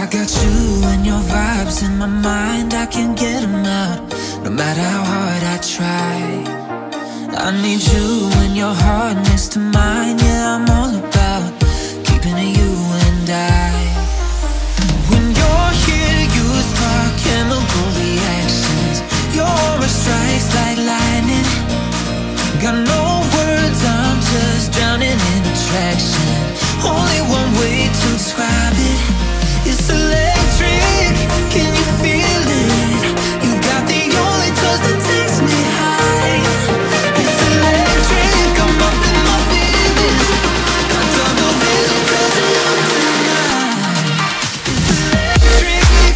got you and your vibes in my mind, I can't get them out, no matter how hard I try. I need you and your heart next to mine, yeah, I'm all about keeping it you and I. When you're here, you spark chemical reactions, your aura strikes like lightning. Got no words, I'm just drowning in attraction. Only one way to describe it, it's electric. Can you feel it? You got the only touch that takes me high. It's electric, I'm up in my feelings. Got double vision 'cause I know tonight. It's electric.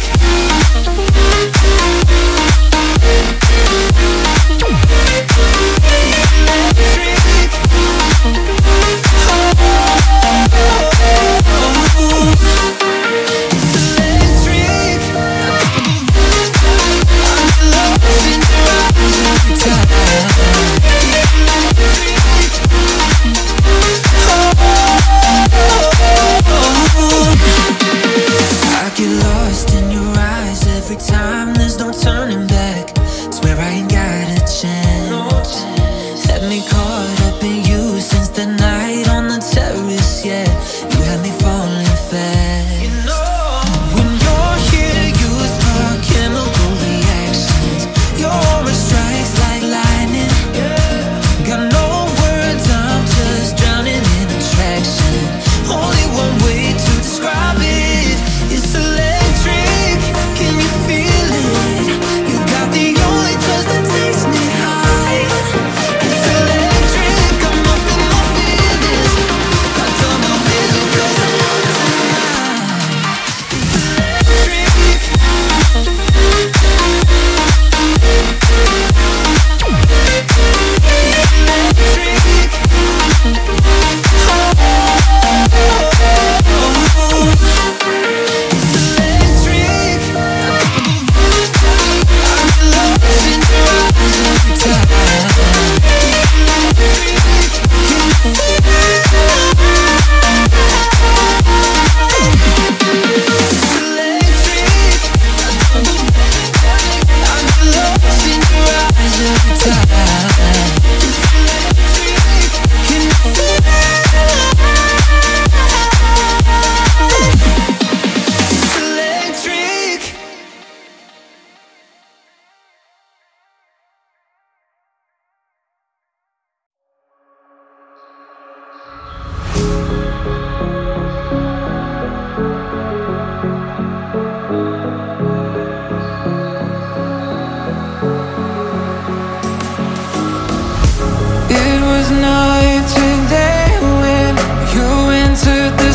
It was night and day when you entered the